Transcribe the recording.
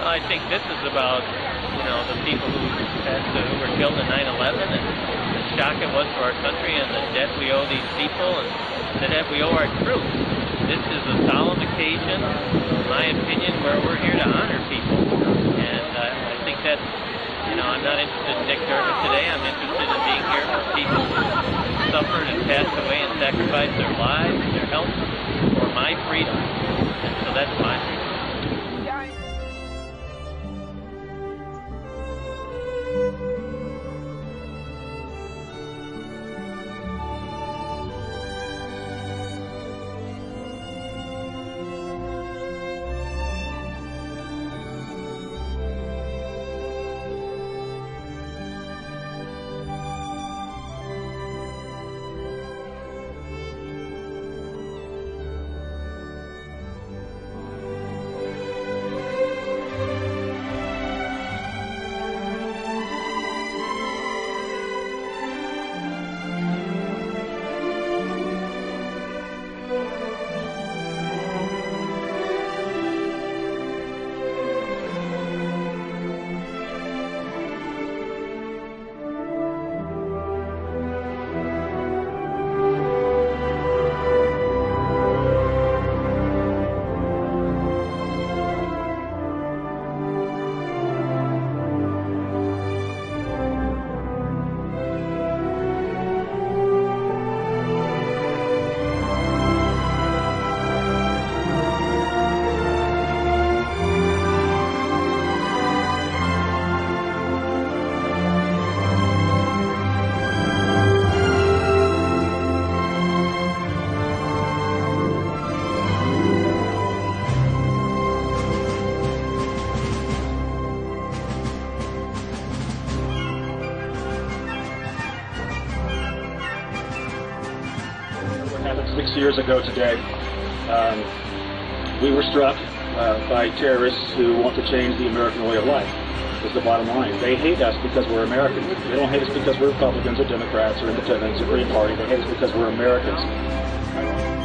I think this is about, the people who were killed in 9/11 and the shock it was to our country and the debt we owe these people and the debt we owe our troops. This is a solemn occasion, in my opinion, where we're here to honor people. And I think that's, I'm not interested in Dick Durbin today. I'm interested in being here for people who suffered and passed away and sacrificed their lives and their health for my freedom. And so that's my freedom. Happened 6 years ago today. We were struck by terrorists who want to change the American way of life. Is the bottom line. They hate us because we're Americans. They don't hate us because we're Republicans or Democrats or Independents or Green Party. They hate us because we're Americans.